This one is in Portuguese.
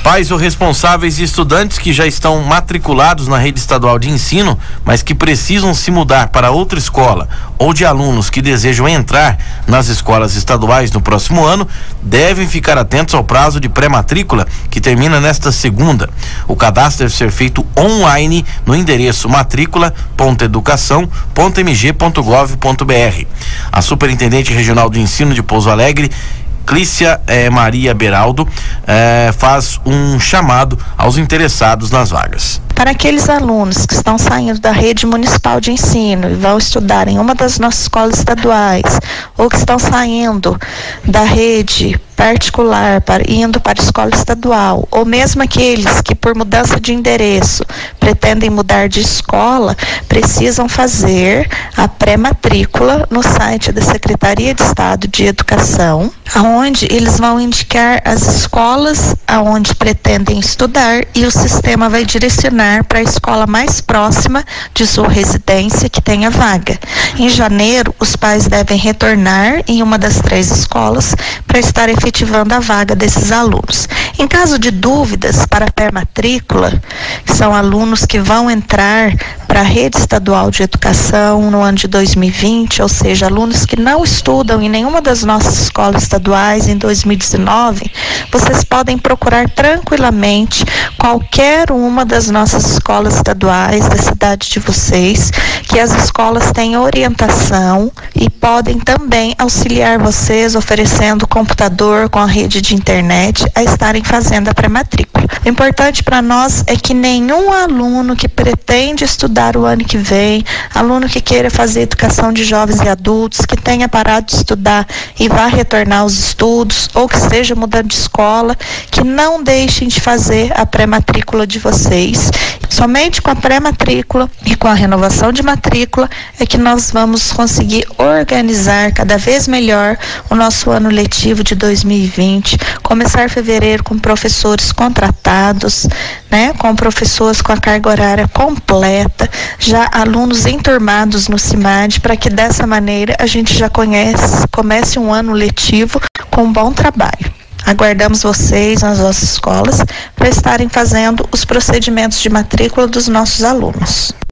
Pais ou responsáveis e estudantes que já estão matriculados na rede estadual de ensino, mas que precisam se mudar para outra escola, ou de alunos que desejam entrar nas escolas estaduais no próximo ano, devem ficar atentos ao prazo de pré-matrícula, que termina nesta segunda. O cadastro deve ser feito online no endereço matricula.educação.mg.gov.br. A Superintendente Regional de Ensino de Pouso Alegre, Clícia Maria Beraldo, faz um chamado aos interessados nas vagas. Para aqueles alunos que estão saindo da rede municipal de ensino e vão estudar em uma das nossas escolas estaduais, ou que estão saindo da rede particular, indo para a escola estadual, ou mesmo aqueles que por mudança de endereço pretendem mudar de escola, precisam fazer a pré-matrícula no site da Secretaria de Estado de Educação, onde eles vão indicar as escolas aonde pretendem estudar e o sistema vai direcionar para a escola mais próxima de sua residência que tenha vaga. Em janeiro, os pais devem retornar em uma das 3 escolas para estar efetivando a vaga desses alunos. Em caso de dúvidas para a pré-matrícula, que são alunos que vão entrar para a rede estadual de educação no ano de 2020, ou seja, alunos que não estudam em nenhuma das nossas escolas estaduais em 2019, vocês podem procurar tranquilamente qualquer uma das nossas escolas estaduais da cidade de vocês, que as escolas têm orientação e podem também auxiliar vocês oferecendo computador com a rede de internet a estarem fazendo a pré-matrícula. O importante para nós é que nenhum aluno que pretende estudar o ano que vem, aluno que queira fazer educação de jovens e adultos, que tenha parado de estudar e vá retornar aos estudos, ou que esteja mudando de escola, que não deixem de fazer a pré-matrícula de vocês. Somente com a pré-matrícula e com a renovação de matrícula é que nós vamos conseguir organizar cada vez melhor o nosso ano letivo de 2020, começar fevereiro com professores contratados, com professores com a carga horária completa, já alunos enturmados no CIMAD, para que dessa maneira a gente já comece um ano letivo com bom trabalho. Aguardamos vocês nas nossas escolas para estarem fazendo os procedimentos de matrícula dos nossos alunos.